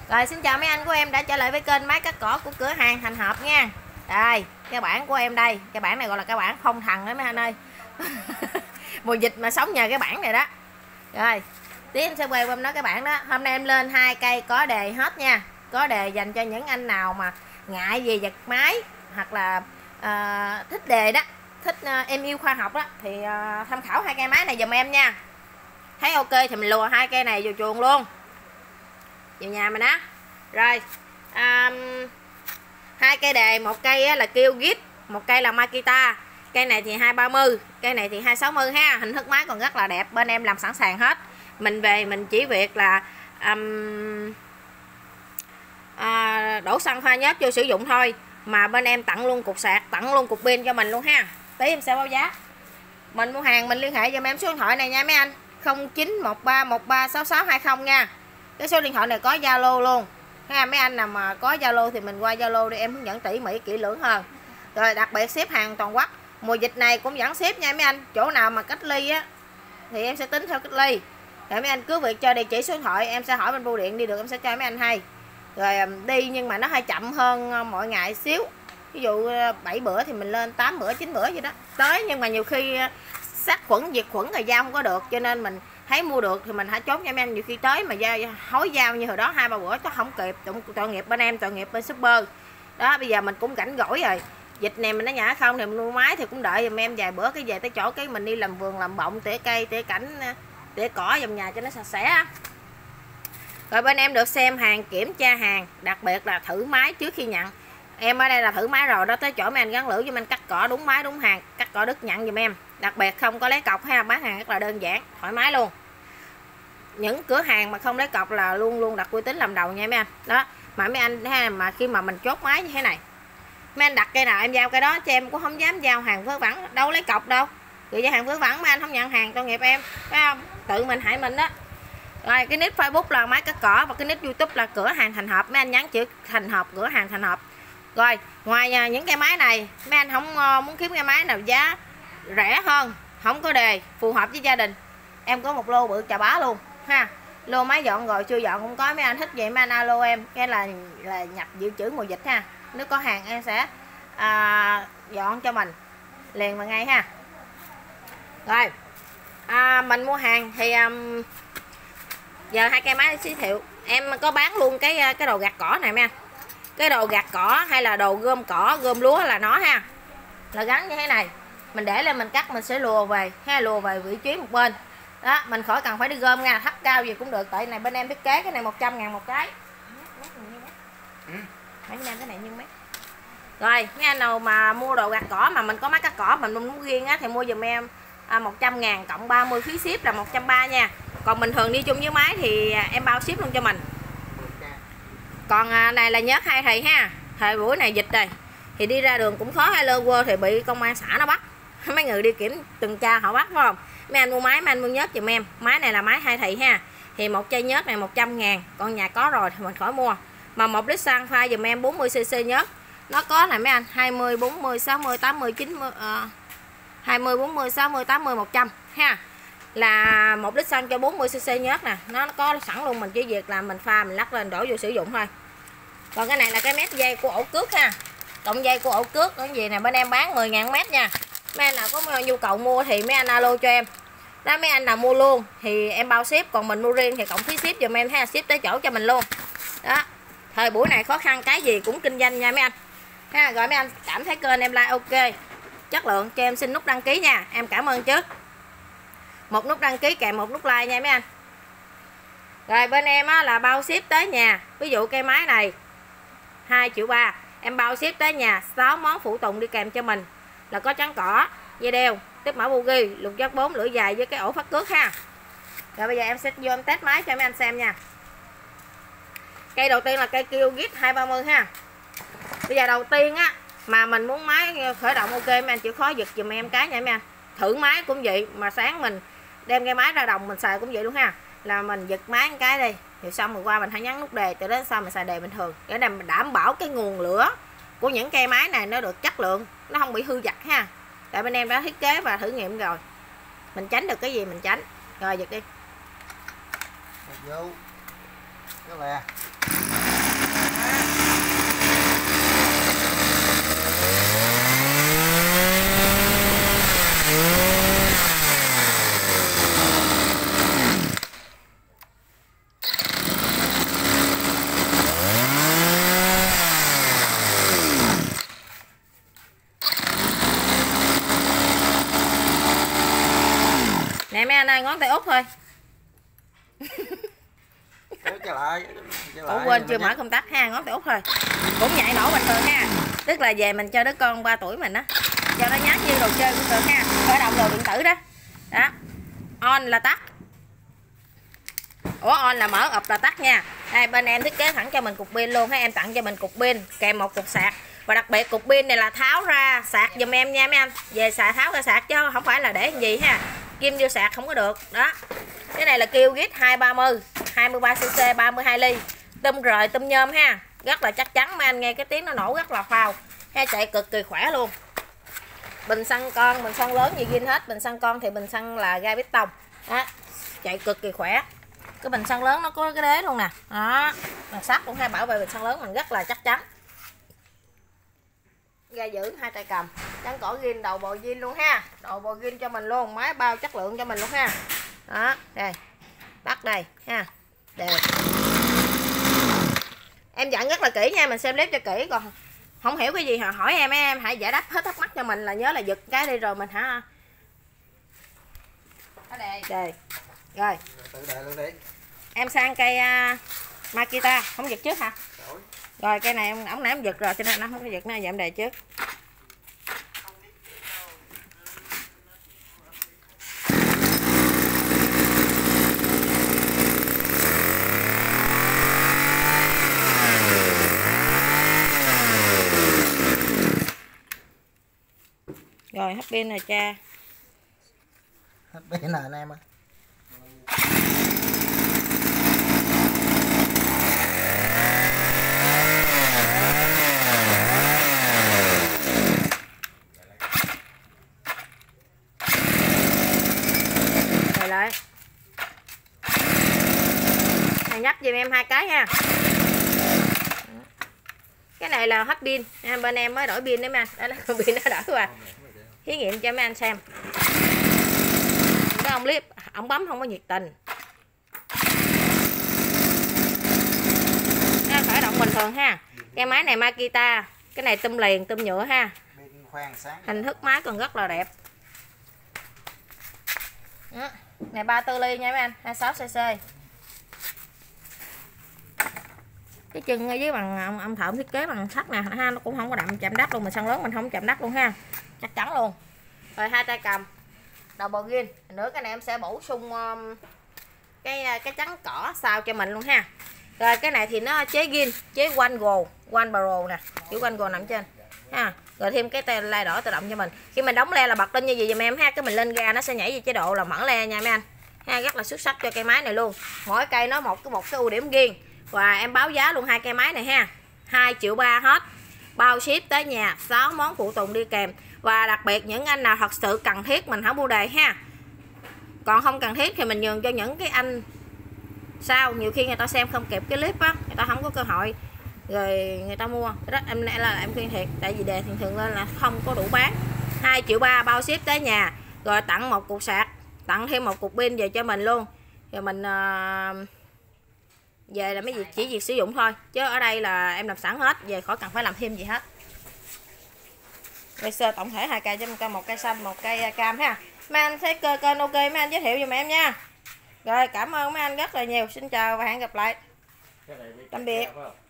Rồi xin chào mấy anh của em đã trở lại với kênh máy cắt cỏ của cửa hàng Thành Hợp nha. Đây, cái bản của em đây, cái bản này gọi là cái bản phong thần đấy mấy anh ơi. Mùa dịch mà sống nhờ cái bản này đó. Rồi, tí em sẽ quay qua em nói cái bản đó. Hôm nay em lên 2 cây có đề hết nha. Có đề dành cho những anh nào mà ngại về giật máy hoặc là thích đề đó, thích em yêu khoa học đó thì tham khảo 2 cây máy này giùm em nha. Thấy ok thì mình lùa 2 cây này vô chuồng luôn, vào nhà mình á. Rồi 2 cây đề, một cây là kêu git, một cây là Makita. Cây này thì 230, cây này thì 260 ha. Hình thức máy còn rất là đẹp, bên em làm sẵn sàng hết. Mình về mình chỉ việc là đổ xăng pha nhớt vô sử dụng thôi, mà bên em tặng luôn cục sạc, tặng luôn cục pin cho mình luôn ha. Tí em sẽ báo giá. Mình mua hàng mình liên hệ giùm em số điện thoại này nha mấy anh, 0913136620 nha. Cái số điện thoại này có Zalo luôn ha. Mấy anh nào mà có Zalo thì mình qua Zalo để em hướng dẫn tỉ mỉ kỹ lưỡng hơn. Rồi đặc biệt ship hàng toàn quốc, mùa dịch này cũng vẫn ship nha mấy anh. Chỗ nào mà cách ly á thì em sẽ tính theo cách ly. Rồi mấy anh cứ việc cho địa chỉ số điện thoại, em sẽ hỏi bên bưu điện đi được em sẽ cho mấy anh hay. Rồi đi nhưng mà nó hơi chậm hơn mọi ngày xíu. Ví dụ 7 bữa thì mình lên 8 bữa 9 bữa gì đó tới, nhưng mà nhiều khi sát khuẩn diệt khuẩn rồi giao không có được, cho nên mình thấy mua được thì mình hãy chốt cho mấy anh. Nhiều khi tới mà hối giao như hồi đó 2-3 bữa chắc không kịp, tội nghiệp bên em, tội nghiệp bên shipper đó. Bây giờ mình cũng rảnh rỗi rồi, dịch này mình nó nhả không thì mình mua máy thì cũng đợi giùm em vài bữa, cái về tới chỗ cái mình đi làm vườn làm bọng, tỉa cây tỉa cảnh tỉa cỏ dòng nhà cho nó sạch sẽ. Rồi bên em được xem hàng, kiểm tra hàng, đặc biệt là thử máy trước khi nhận. Em ở đây là thử máy rồi đó, tới chỗ mấy anh gắn lưỡi cho mình cắt cỏ đúng máy đúng hàng, cắt cỏ đứt nhận giùm em. Đặc biệt không có lấy cọc ha, bán hàng rất là đơn giản, thoải mái luôn. Những cửa hàng mà không lấy cọc là luôn luôn đặt uy tín làm đầu nha mấy anh. Đó, mà mấy anh ha, mà khi mà mình chốt máy như thế này, mấy anh đặt cây nào em giao cây đó, cho em cũng không dám giao hàng vớ vẩn, đâu lấy cọc đâu. Rồi giao hàng vớ vẩn mấy anh không nhận hàng, tội nghiệp em, phải không? Tự mình hại mình đó. Rồi cái nick Facebook là máy cắt cỏ và cái nick YouTube là cửa hàng Thành Hợp, mấy anh nhắn chữ Thành Hợp, cửa hàng Thành Hợp. Rồi ngoài những cái máy này, mấy anh không muốn kiếm cái máy nào giá rẻ hơn, không có đề, phù hợp với gia đình, em có một lô bự chà bá luôn ha. Lô máy dọn rồi chưa dọn cũng có, mấy anh thích vậy mấy anh alo em, cái là nhập dự trữ mùa dịch ha. Nếu có hàng em sẽ dọn cho mình liền mà ngay ha. Rồi mình mua hàng thì giờ 2 cây máy giới thiệu. Em có bán luôn cái đồ gạt cỏ này mấy anh. Cái đồ gạt cỏ hay là đồ gom cỏ, gom lúa là nó ha, là gắn như thế này. Mình để lên mình cắt, mình sẽ lùa về ha, lùa về vị trí một bên đó, mình khỏi cần phải đi gom nha, thấp cao gì cũng được. Tại này bên em thiết kế cái này 100.000 một cái. Mấy em cái này như mấy. Rồi mấy anh nào mà mua đồ gạt cỏ mà mình có máy cắt cỏ mình muốn riêng á thì mua giùm em 100.000 cộng 30 phí ship là 130 nha. Còn bình thường đi chung với máy thì em bao ship luôn cho mình. Còn này là nhớt 2 thầy ha. Thời buổi này dịch rồi thì đi ra đường cũng khó, hay lơ quơ thì bị công an xã nó bắt. Mấy người đi kiểm tuần tra họ bắt phải không? Mấy anh mua máy, mấy anh mua nhớt giùm em. Máy này là máy 2 thầy ha. Thì một chai nhớt này 100.000, còn nhà có rồi thì mình khỏi mua. Mà 1 lít xăng pha giùm em 40cc nhớt. Nó có này mấy anh, 20, 40, 60, 80, 90 20, 40, 60, 80, 100 ha. Là 1 lít xăng cho 40cc nhớt nè, nó có sẵn luôn, mình chỉ việc là mình pha mình lắc lên đổ vô sử dụng thôi. Còn cái này là cái mét dây của ổ cước ha, cộng dây của ổ cước cái gì nè, bên em bán 10.000 mét nha. Mấy anh nào có nhu cầu mua thì mấy anh alo cho em đó. Mấy anh nào mua luôn thì em bao ship, còn mình mua riêng thì cộng phí ship giùm em ha, ship tới chỗ cho mình luôn đó. Thời buổi này khó khăn cái gì cũng kinh doanh nha mấy anh ha. Rồi mấy anh cảm thấy kênh em like ok, chất lượng cho em xin nút đăng ký nha, em cảm ơn trước. Một nút đăng ký kèm một nút like nha mấy anh. Rồi bên em á, là bao ship tới nhà. Ví dụ cây máy này 2,3 triệu, em bao ship tới nhà 6 món phụ tùng đi kèm cho mình là có chắn cỏ, dây đeo, tiếp mã bugi, lục giác 4 lưỡi dài với cái ổ phát cước ha. Rồi bây giờ em sẽ vô em test máy cho mấy anh xem nha. Cây đầu tiên là cây kêu git 230 ha. Bây giờ đầu tiên á mà mình muốn máy khởi động ok, mấy anh chịu khó giật giùm em cái nha mấy anh. Thử máy cũng vậy, mà sáng mình đem cái máy ra đồng mình xài cũng vậy luôn ha. Là mình giật máy một cái đi, thì xong rồi qua mình hãy nhấn nút đề, từ đến sau mình xài đề bình thường. Để này mình đảm bảo cái nguồn lửa của những cây máy này nó được chất lượng, nó không bị hư vặt ha. Tại bên em đã thiết kế và thử nghiệm rồi, mình tránh được cái gì mình tránh. Rồi giật đi. Vô cái lè. 2 ngón tay út thôi. Trở lại. Ủa quên chưa mở công tắc ha, ngón tay út thôi. Cũng nhảy nổ bình thường ha. Tức là về mình cho đứa con 3 tuổi mình á, cho nó nhát như đồ chơi cũng được ha. Khởi động đồ điện tử đó. Đó. On là tắt. Ủa on là mở, ụp là tắt nha. Đây bên em thiết kế thẳng cho mình cục pin luôn ha, em tặng cho mình cục pin kèm một cục sạc. Và đặc biệt cục pin này là tháo ra sạc giùm em nha mấy anh. Về xài tháo ra sạc chứ không phải là để gì ha. Kim vô sạc không có được. Đó. Cái này là Killgit 230, 23cc 32 ly. Tum rời tum nhôm ha. Rất là chắc chắn mấy anh nghe cái tiếng nó nổ rất là phao. Ha, chạy cực kỳ khỏe luôn. Bình xăng con, bình xăng lớn gì ghi hết, bình xăng con thì bình xăng là gai bít tông. Đó. Chạy cực kỳ khỏe. Cái bình xăng lớn nó có cái đế luôn nè. Đó. Bằng sắt cũng hay, bảo vệ bình xăng lớn mình rất là chắc chắn. Ga giữ 2 tay cầm, trắng cỏ zin, đầu bò zin luôn ha, đầu bò zin cho mình luôn, máy bao chất lượng cho mình luôn ha. Đó, đây, tắt đây ha, đều. Em dặn rất là kỹ nha, mình xem clip cho kỹ, còn không hiểu cái gì hỏi em hãy giải đáp hết thắc mắc cho mình, là nhớ là giật cái đi rồi mình hả. Đây, rồi. Em sang cây Makita, không giật trước hả? Rồi cây này ống nãy em giật rồi cho nên nó không có giật nữa, giờ em đề trước. Rồi hết pin rồi cha. Hết pin nè anh em ơi. Lại này nhấp giùm em 2 cái nha. Cái này là hết pin, bên em mới đổi pin đấy mấy anh. Đó là pin nó đổi qua. Thí nghiệm cho mấy anh xem. Cái ông clip ông bấm không có nhiệt tình. Nó khởi động bình thường ha. Cái máy này Makita, cái này tum liền, tum nhựa ha. Hình thức máy còn rất là đẹp. Đó. Này 34 ly nha mấy anh, 26cc. Cái chân ở dưới bằng ông thợ thiết kế bằng sắt nè ha, nó cũng không có chạm đất luôn, mình săn lớn mình không chạm đất luôn ha, chắc chắn luôn. Rồi 2 tay cầm, đầu bò gin nữa, cái này em sẽ bổ sung cái trắng cỏ sao cho mình luôn ha. Rồi cái này thì nó chế gin, chế one barrel nè, chữ one nằm trên ha. Rồi thêm cái tay le đỏ tự động cho mình, khi mình đóng le là bật lên như vậy giùm em ha, cái mình lên ga nó sẽ nhảy về chế độ là mở le nha mấy anh ha. Rất là xuất sắc cho cây máy này luôn, mỗi cây nó một cái ưu điểm riêng. Và em báo giá luôn 2 cây máy này ha, 2,3 triệu hết, bao ship tới nhà, 6 món phụ tùng đi kèm. Và đặc biệt những anh nào thật sự cần thiết mình không mua đề ha, còn không cần thiết thì mình nhường cho những cái anh sau, nhiều khi người ta xem không kịp cái clip á, người ta không có cơ hội rồi người ta mua đó. Em khuyên thiệt, tại vì đề thường lên là không có đủ bán. 2,3 triệu bao ship tới nhà, rồi tặng một cục sạc, tặng thêm một cục pin về cho mình luôn. Rồi mình về là mấy việc chỉ việc sử dụng thôi, chứ ở đây là em làm sẵn hết, về khỏi cần phải làm thêm gì hết. Rồi sơ tổng thể 2 cây, cho một cây xanh, một cây cam ha. Mấy anh thấy kênh ok, mấy anh giới thiệu giùm em nha. Rồi cảm ơn mấy anh rất là nhiều, xin chào và hẹn gặp lại, tạm biệt.